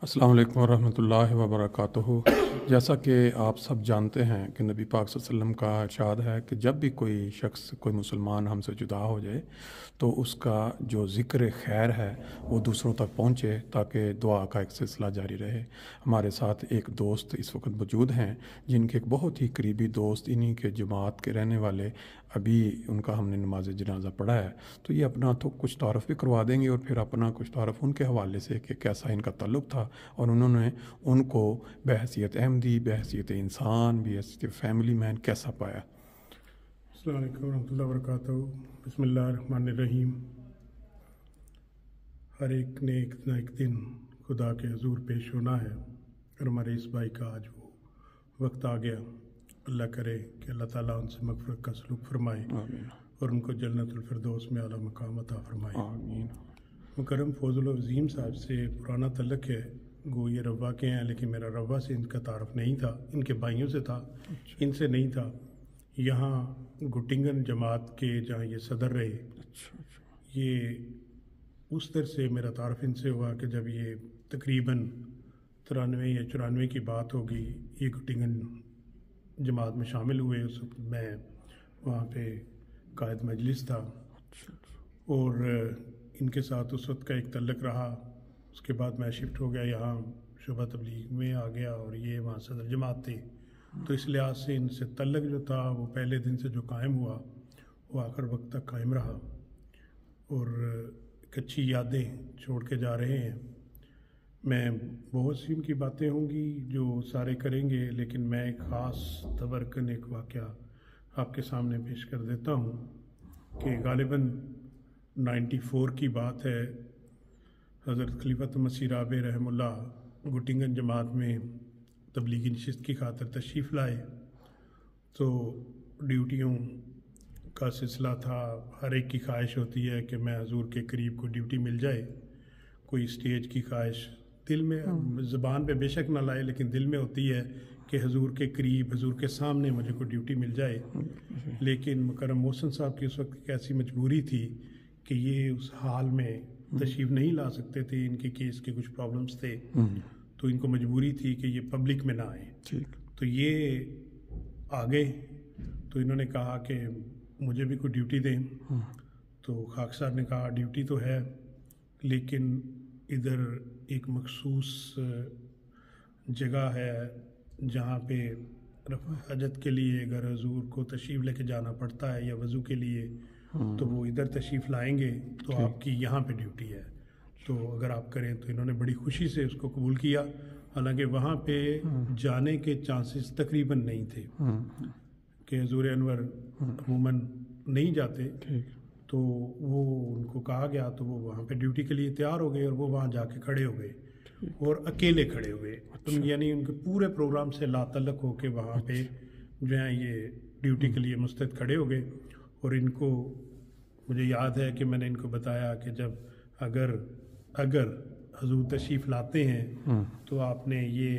अस्सलाम वालेकुम रहमतुल्लाहि व बरकातुहू। जैसा कि आप सब जानते हैं कि नबी पाक सल्लल्लाहु अलैहि वसल्लम का इरशाद है कि जब भी कोई शख्स कोई मुसलमान हमसे जुदा हो जाए तो उसका जो ज़िक्र खैर है वो दूसरों तक पहुँचे ताकि दुआ का एक सिलसिला जारी रहे। हमारे साथ एक दोस्त इस वक्त मौजूद हैं जिनके एक बहुत ही करीबी दोस्त इन्हीं के जमात के रहने वाले, अभी उनका हमने नमाज जनाजा पढ़ा है, तो ये अपना तो कुछ तारफ़ भी करवा देंगे और फिर अपना कुछ तारफ़ उनके हवाले से कि कैसा इनका ताल्लुक़ था और उन्होंने उनको बहैसियत अहमदी, बहैसियत इंसान, बहैसियत फैमिली मैन कैसा पाया। अस्सलाम वालेकुम रहमतुल्लाहि व बरकातहू। बिस्मिल्लाहिर्रहमानिर्रहीम। हर एक ने एक ना एक दिन खुदा के हुजूर पेश होना है और हमारे इस भाई का आज वो वक्त आ गया। अल्लाह करे कि अल्लाह ताला उनसे मग़फ़िरत का सलूक फरमाए और उनको जन्नतुल फिरदौस में आला मकाम अता फरमाए। मुकर्रम फौजुल अज़ीम साहब से पुराना तल्लुक़ है, गो ये रवा के हैं, लेकिन मेरा रवा से इनका तारफ़ नहीं था, इनके भाइयों से था, इनसे नहीं था। यहाँ गुटिंगन जमात के जहाँ ये सदर रहे, ये उस तरह से मेरा तारफ़ इनसे हुआ कि जब ये तकरीबन 93 या 94 की बात होगी, ये गुटिंगन जमात में शामिल हुए। उस वक्त मैं वहाँ पे कायद मजलिस था और इनके साथ उस वक्त का एक तल्लुक़ रहा। उसके बाद मैं शिफ्ट हो गया, यहाँ शुबा तबलीग में आ गया और ये वहाँ सदर जमात थे, तो इस लिहाज से इनसे तल्लुक़ जो था वो पहले दिन से जो कायम हुआ वो आखिर वक्त तक कायम रहा और एक अच्छी यादें छोड़ के जा रहे हैं। मैं बहुत सी उनकी बातें होंगी जो सारे करेंगे, लेकिन मैं एक ख़ास तबरकन एक वाक़या आपके सामने पेश कर देता हूँ कि गालिबन 94 की बात है। हज़रत खलीफत मसीह राबे रहमुल्लाह गुटिंगन जमात में तबलीगी नशिस्त की खातिर तशरीफ़ लाए, तो ड्यूटियों का सिलसिला था। हर एक की ख्वाहिश होती है कि मैं हजूर के करीब को ड्यूटी मिल जाए। कोई स्टेज की ख्वाहिश दिल में, ज़बान पे बेशक ना लाए, लेकिन दिल में होती है कि हजूर के करीब, हजूर के सामने मुझे को ड्यूटी मिल जाए। लेकिन मुकर्रम मोहसिन साहब की उस वक्त एक ऐसी मजबूरी थी कि ये उस हाल में तशरीफ़ नहीं ला सकते थे, इनके केस के कुछ प्रॉब्लम्स थे, तो इनको मजबूरी थी कि ये पब्लिक में ना आए। तो ये आ गए, तो इन्होंने कहा कि मुझे भी कोई ड्यूटी दें। तो खाक साहब ने कहा ड्यूटी तो है, लेकिन इधर एक मखसूस जगह है जहाँ पे हजत के लिए अगर हजूर को तशरीफ़ लेके जाना पड़ता है या वज़ू के लिए, तो वो इधर तशरीफ़ लाएंगे, तो आपकी यहाँ पे ड्यूटी है, तो अगर आप करें। तो इन्होंने बड़ी खुशी से उसको कबूल किया। हालांकि वहाँ पे जाने के चांसेस तकरीबन नहीं थे कि हजूर अनवर अमूमन नहीं जाते, तो वो उनको कहा गया, तो वो वहाँ पे ड्यूटी के लिए तैयार हो गए और वो वहाँ जाके खड़े हो गए और अकेले खड़े हुए। यानी उनके पूरे प्रोग्राम से लातल्लुक़ होके वहाँ पे जो है ये ड्यूटी के लिए मुस्तैद खड़े हो गए। और इनको मुझे याद है कि मैंने इनको बताया कि जब अगर हजूर तशरीफ़ लाते हैं तो आपने ये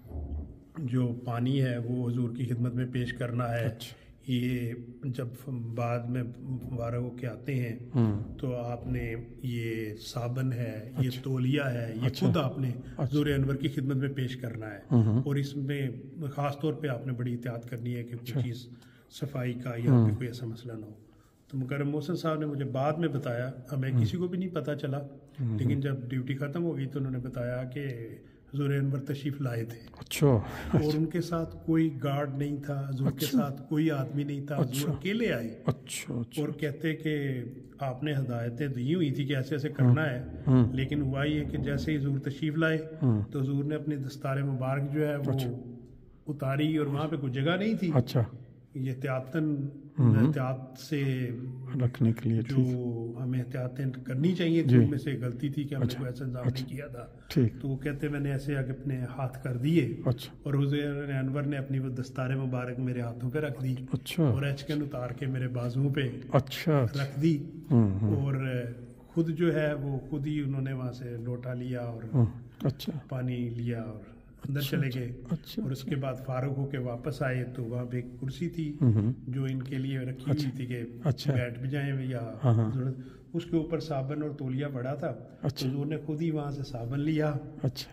जो पानी है वो हजूर की खिदमत में पेश करना है। ये जब बाद में वारा हो के आते हैं तो आपने ये साबन है, ये तौलिया है, ये खुद आपने हजूर अनवर की खिदमत में पेश करना है। और इसमें ख़ास तौर पे आपने बड़ी एहतियात करनी है कि कोई चीज़ सफाई का या कोई ऐसा मसला ना हो। तो मुकर्रम मोहसिन साहब ने मुझे बाद में बताया, हमें किसी को भी नहीं पता चला, लेकिन जब ड्यूटी ख़त्म हो गई तो उन्होंने बताया कि हजूर अनवर तशरीफ़ लाए थे। और उनके साथ कोई गार्ड नहीं था, हजूर के साथ कोई आदमी नहीं था, हजूर अकेले आए। और कहते कि आपने हदायतें दी हुई थी कि ऐसे ऐसे करना है, लेकिन हुआ ये कि जैसे ही हजूर तशरीफ़ लाए तो हजूर ने अपनी दस्तार मुबारक जो है वो उतारी और वहाँ पे कोई जगह नहीं थी। ये एहतियात से रखने के लिए जो हमें एहतियातें करनी चाहिए थी, उनमें से गलती थी कि हमने कोई ऐसा इंतजाम नहीं किया था। तो वो कहते मैंने ऐसे आगे अपने हाथ कर दिए और हुज़ूर अनवर ने अपनी वो दस्तार मुबारक मेरे हाथों पे रख दी और एचकन उतार के मेरे बाजुओं पे रख दी और खुद जो है वो खुद ही उन्होंने वहाँ से लोटा लिया और पानी लिया और अंदर चले गए। और उसके बाद फारूक होके वापस आए तो वहाँ पे एक कुर्सी थी जो इनके लिए रखी हुई थी कि बैठ भी जाएं या जरूरत, उसके ऊपर साबन और तौलिया पड़ा था। तो हजूर ने खुद ही वहाँ से साबन लिया,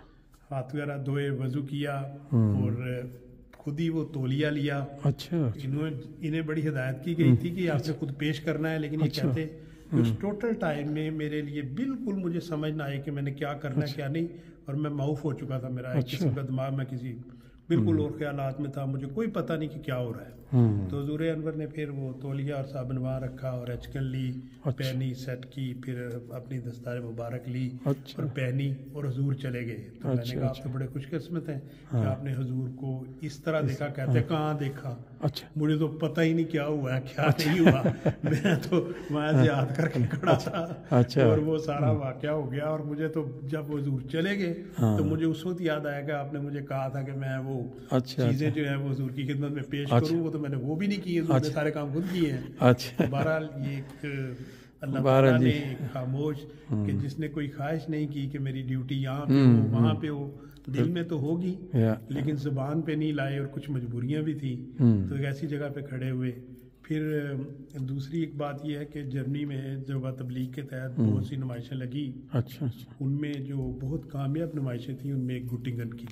ہاتھ وغیرہ دھوئے، وضو کیا اور خود ہی وہ تولیہ لیا. اچھا. انہیں بڑی ہدایت کی گئی تھی کہ آپ نے خود پیش کرنا ہے، لیکن یہ کہتے اس ٹوٹل ٹائم میں میرے لیے بالکل مجھے سمجھ نہ آئے کہ میں نے کیا کرنا ہے کیا نہیں، اور میں معاف ہو چکا تھا. میرا ایک قسم کا دماغ میں کسی بالکل اور خیالات میں تھا، مجھے کوئی پتہ نہیں کہ کیا ہو رہا ہے. تو حضور انور نے پھر وہ تولیہ اور صابن وہاں رکھا اور اچکن لی، پہنی، سیٹ کی، پھر اپنی دستار مبارک لی اور پہنی اور حضور چلے گئے. تو میں نے کہا آپ تو بڑے خوش قسمت ہیں کہ آپ نے حضور کو اس طرح دیکھا. کہتے کہاں دیکھا، مجھے تو پتہ ہی نہیں کیا ہوا ہے کیا نہیں ہوا، میں تو وہاں سے یاد کر کے کھڑا تھا اور وہ سارا واقعہ ہو گیا. اور مجھے تو جب حضور چلے گئے تو مجھے اس وقت یاد آیا کہ آپ نے مجھے کہا تھا کہ میں وہ چیزیں جو ہیں وہ حضور کی خدمت میں پیش کروں. وہ تو میں نے وہ بھی نہیں کی، حضور نے سارے کام خود کیے ہیں. بہرحال یہ ایک اللہ تعالیٰ نے ایک خاموش کہ جس نے کوئی خواہش نہیں کی کہ میری ڈیوٹی یہاں پہ ہو وہاں پہ ہو، دل میں تو ہوگی لیکن زبان پہ نہیں لائے، اور کچھ مجبوریاں بھی تھیں تو ایک ایسی جگہ پہ کھڑے ہوئے. پھر دوسری ایک بات یہ ہے کہ جرمنی میں جو تبلیغ کے تحت بہت سی نمائشیں لگی، ان میں جو بہت کامیاب نمائشیں تھیں ان میں ایک گوٹنگن کی.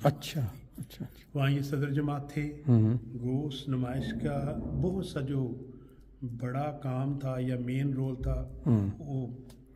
وہاں یہ صدر جماعت تھے. گو اس نمائش کا بہت سا جو بڑا کام تھا یا مین رول تھا، وہ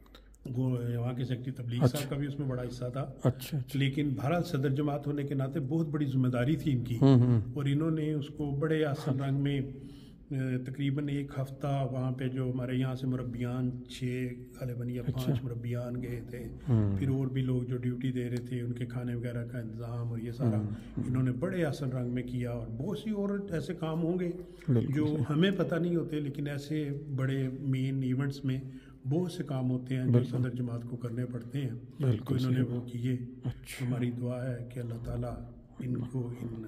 وہاں کے سیکٹری تبلیغ صاحب کا بھی اس میں بڑا حصہ تھا. لیکن بہرحال صدر جماعت ہونے کے ناطے بہت بڑی ذمہ داری تھی ان کی، اور انہوں نے اس کو بڑے آسان رنگ میں تقریباً ایک ہفتہ وہاں پہ جو ہمارے یہاں سے مربیان 6 غالباً یا 5 مربیان گئے تھے، پھر اور بھی لوگ جو ڈیوٹی دے رہے تھے ان کے کھانے وغیرہ کا انتظام اور یہ سارا انہوں نے بڑے آسان رنگ میں کیا. اور بہت سی اور ایسے کام ہوں گے جو ہمیں پتہ نہیں ہوتے، لیکن ایسے بڑے مین ایونٹس میں بہت سے کام ہوتے ہیں جو صدر جماعت کو کرنے پڑتے ہیں. تو انہوں نے وہ کیے. ہماری دعا ہے کہ اللہ تعالیٰ ان کو ان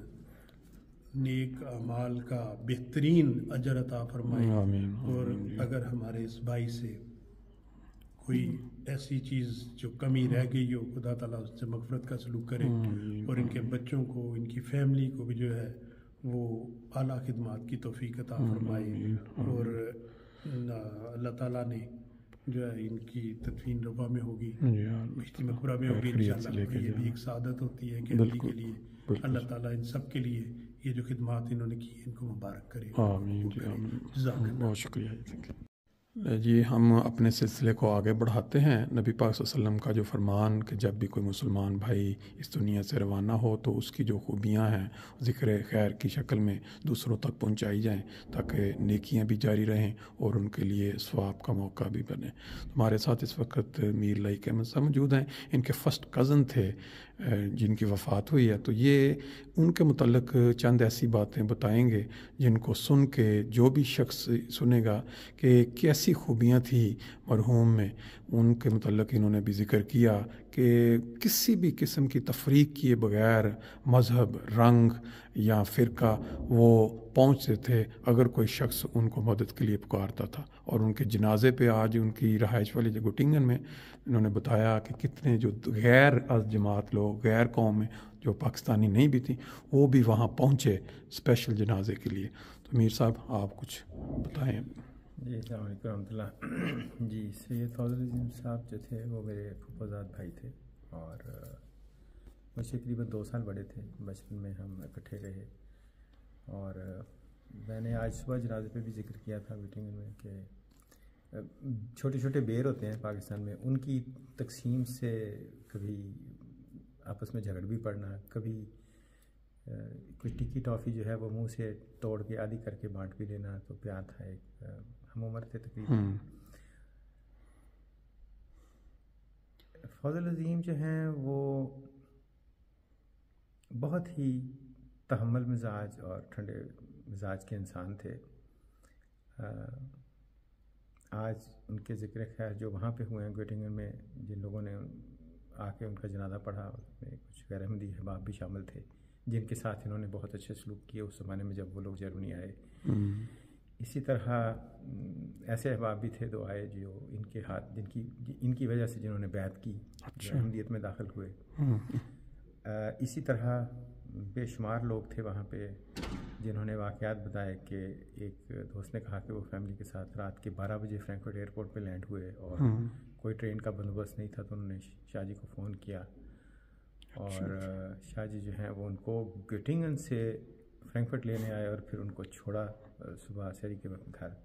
نیک اعمال کا بہترین اجر عطا فرمائے. اور اگر ہمارے اس بھائی سے کوئی ایسی چیز جو کمی رہ گئی ہو، خدا تعالیٰ اس سے مغفرت کا سلوک کرے، اور ان کے بچوں کو، ان کی فیملی کو بھی جو ہے وہ اعلیٰ خدمات کی توفیق عطا فرمائے. اور اللہ تعالیٰ نے جو ہے ان کی تدفین روا میں ہوگی، بہشتی مقبرہ میں ہوگی انشاءاللہ. یہ بھی ایک سعادت ہوتی ہے کہ کے لیے اللہ تعالیٰ ان سب کے لیے یہ جو خدمات انہوں نے کی ان کو مبارک کرے. آمین جی آمین. بہت شکریہ جی. ہم اپنے سلسلے کو آگے بڑھاتے ہیں. نبی پاک صلی اللہ علیہ وسلم کا جو فرمان کہ جب بھی کوئی مسلمان بھائی اس دنیا سے روانہ ہو تو اس کی جو خوبیاں ہیں ذکر خیر کی شکل میں دوسروں تک پہنچائی جائیں تاکہ نیکیاں بھی جاری رہیں اور ان کے لیے ثواب کا موقع بھی بنے. ہمارے ساتھ اس وقت میر لائق احمد صاحب موجود ہیں. ان کے فرسٹ کزن تھے جن کی وفات ہوئی ہے، تو یہ ان کے متعلق چند ایسی باتیں بتائیں گے جن کو سن کے جو بھی شخص سنے گا کہ کیسی خوبیاں تھیں مرحوم میں. ان کے متعلق انہوں نے بھی ذکر کیا کہ کسی بھی قسم کی تفریق کیے بغیر مذہب، رنگ یا فرقہ وہ پہنچتے تھے اگر کوئی شخص ان کو مدد کے لیے پکارتا تھا. اور ان کے جنازے پہ آج ان کی رہائش والی جگہ گوٹنگن میں انہوں نے بتایا کہ کتنے جو غیر از جماعت لوگ، غیر قوم میں جو پاکستانی نہیں بھی تھیں، وہ بھی وہاں پہنچے اسپیشل جنازے کے لیے. تو میر صاحب آپ کچھ بتائیں. جی السلام علیکم ورحمۃ اللہ. جی سید فاضل عظیم صاحب جو تھے وہ میرے پھوپھوزاد بھائی تھے، اور مجھ سے تقریباً 2 سال بڑے تھے. بچپن میں ہم اکٹھے رہے، اور میں نے آج صبح جنازے پہ بھی ذکر کیا تھا میٹنگ میں کہ چھوٹے چھوٹے بیر ہوتے ہیں پاکستان میں، ان کی تقسیم سے کبھی آپس میں جھگڑ بھی پڑنا، کبھی کوئی ٹکی ٹافی جو ہے وہ منہ سے توڑ کے آدھی کر کے بانٹ بھی لینا. تو پیار تھا. ایک ہم عمر تھے تقریباً. فاضل عظیم جو ہیں وہ بہت ہی تحمل مزاج اور ٹھنڈے مزاج کے انسان تھے. آج ان کے ذکر خیر جو وہاں پہ ہوئے ہیں گوٹنگن میں، جن لوگوں نے آ کے ان کا جنازہ پڑھا، اس میں کچھ غیر احمدی احباب بھی شامل تھے جن کے ساتھ انہوں نے بہت اچھے سلوک کیے اس زمانے میں جب وہ لوگ جرمنی آئے. اسی طرح ایسے احباب بھی تھے دو آئے جو ان کے ہاتھ ان کی وجہ سے جنہوں نے بیعت کی، احمدیت میں داخل ہوئے. اسی طرح بے شمار لوگ تھے وہاں پہ جنہوں نے واقعات بتائے کہ ایک دوست نے کہا کہ وہ فیملی کے ساتھ رات کے 12 بجے فرینکفرٹ ایئرپورٹ پہ لینڈ ہوئے اور کوئی ٹرین کا بندوبست نہیں تھا، تو انہوں نے شاہ جی کو فون کیا اور شاہ جی جو ہیں وہ ان کو گیٹنگن سے فرینکفرٹ لینے آئے اور پھر ان کو چھوڑا صبح سحری کے وقت گھر.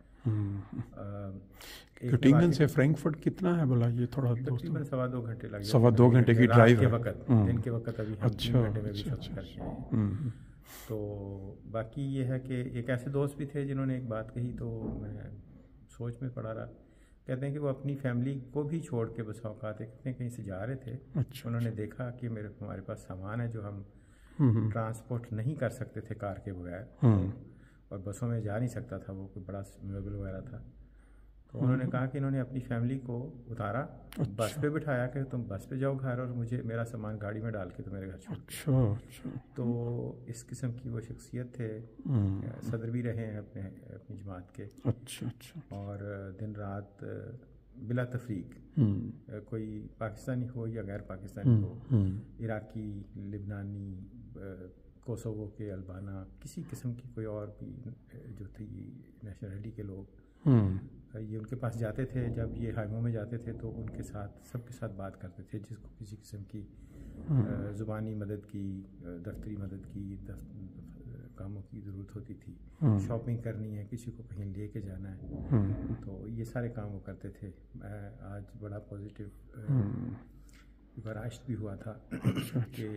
گیٹنگن سے فرینکفرٹ کتنا ہے بولا؟ یہ تھوڑا تقریباً 2.25 گھنٹے لگ 2.25 گھنٹے کی ڈرائیو کے وقت. دن کے وقت ابھی ہم 3 گھنٹے میں بھی سفر کر کے آئے. تو باقی یہ ہے کہ ایک ایسے دوست بھی تھے جنہوں نے ایک بات کہی تو میں سوچ میں پڑا رہا. کہتے ہیں کہ وہ اپنی فیملی کو بھی چھوڑ کے بس اوقات کہیں سے جا رہے تھے. انہوں نے دیکھا کہ ہمارے پاس سامان ہے جو ہم ٹرانسپورٹ نہیں کر سکتے تھے کار کے بغیر, اور بسوں میں جا نہیں سکتا تھا, وہ کوئی بڑا میویبل وغیرہ تھا. تو انہوں نے کہا کہ انہوں نے اپنی فیملی کو اتارا, بس پہ بٹھایا کہ تم بس پہ جاؤ گھر اور مجھے میرا سامان گاڑی میں ڈال کے تو میرے گھر چھوڑ. تو اس قسم کی وہ شخصیت تھے, صدر بھی رہے ہیں اپنی جماعت کے. اور دن رات بلا تفریق کوئی پاکستانی ہو یا غیر پاکستانی ہو, عراقی, لبنانی, کوسوو کے, البانا, کسی قسم کی کوئی اور بھی جو تھی نیشنلٹی کے لوگ, یہ ان کے پاس جاتے تھے. جب یہ ہائموں میں جاتے تھے تو ان کے ساتھ سب کے ساتھ بات کرتے تھے. جس کو کسی قسم کی زبانی مدد کی, دفتری مدد کی, کاموں کی ضرورت ہوتی تھی, شاپنگ کرنی ہے, کسی کو کہیں لے کے جانا ہے, تو یہ سارے کام وہ کرتے تھے. آج بڑا پازیٹیو براشت بھی ہوا تھا کہ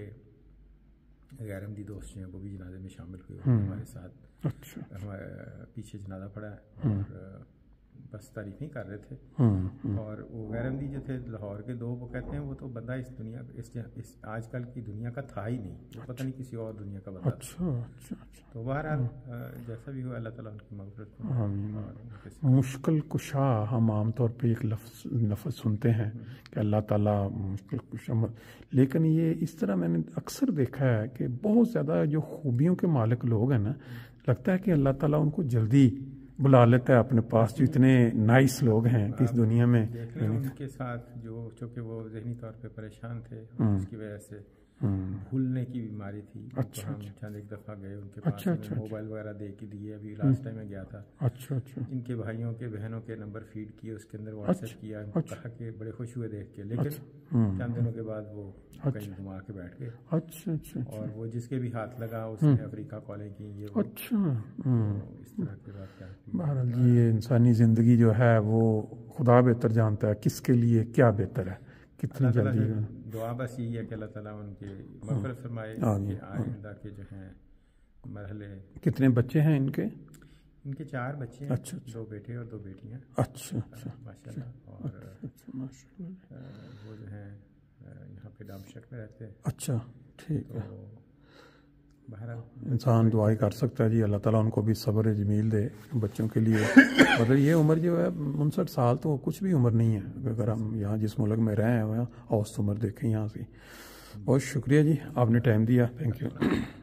غیر احمدی دوست جو ہیں وہ بھی جنازے میں شامل ہوئے ہمارے ساتھ. ہمارے پیچھے جنازہ پڑا ہے اور بس تعریف نہیں کر رہے تھے. اور وہ غیر احمدی جو تھے لاہور کے 2, وہ کہتے ہیں وہ تو بندہ اس دنیا اس آج کل کی دنیا کا تھا ہی نہیں, وہ پتہ نہیں کسی اور دنیا کا بندہ تھا. تو بہرحال جیسا بھی ہو اللہ تعالیٰ ان کی مغفرت کرے. مشکل کشا ہم عام طور پہ ایک لفظ سنتے ہیں کہ اللہ تعالیٰ مشکل کشا, لیکن یہ اس طرح میں نے اکثر دیکھا ہے کہ بہت زیادہ جو خوبیوں کے مالک لوگ ہیں نا, لگتا ہے کہ اللہ تعالیٰ ان کو جلدی بلا لیتا ہے اپنے پاس, جو اتنے نائس لوگ ہیں کہ اس دنیا میں. ان کے ساتھ جو چونکہ وہ ذہنی طور پہ پریشان تھے, اس کی وجہ سے بھولنے کی بیماری تھی. تو ہم چند ایک دفعہ گئے ان کے پاس, موبائل وغیرہ دے کے دیے. ابھی لاسٹ ٹائم میں گیا تھا, ان کے بھائیوں کے بہنوں کے نمبر فیڈ کیے, اس کے اندر واٹس ایپ کیا, ان کو کہا کہ بڑے خوش ہوئے دیکھ کے. لیکن چند دنوں کے بعد وہ کہیں گھما کے بیٹھ گئے. اور وہ جس کے بھی ہاتھ لگا اس نے افریقہ کالیں کی. یہ اس طرح کی بات کیا. بہرحال یہ انسانی زندگی جو ہے وہ خدا بہتر جانتا ہے کس کے لیے کیا بہتر ہے, کتنی جلدی. دعا بس یہی ہے کہ اللہ تعالیٰ ان کے مغفرت فرمائے. آئندہ کے جو ہیں مرحلے. کتنے بچے ہیں ان کے؟ ان کے 4 بچے ہیں, 2 بیٹے اور 2 بیٹیاں. ماشاء اللہ. اور وہ جو ہیں یہاں پہ ڈامشق میں رہتے ہیں. اچھا, ٹھیک ہے. انسان دعائی کر سکتا ہے جی, اللہ تعالیٰ ان کو بھی صبر جمیل دے بچوں کے لیے. مگر یہ عمر جو ہے 59 سال تو کچھ بھی عمر نہیں ہے. اگر ہم یہاں جس ملک میں رہے ہیں اوسط عمر دیکھیں یہاں سے. بہت شکریہ جی, آپ نے ٹائم دیا. Thank you.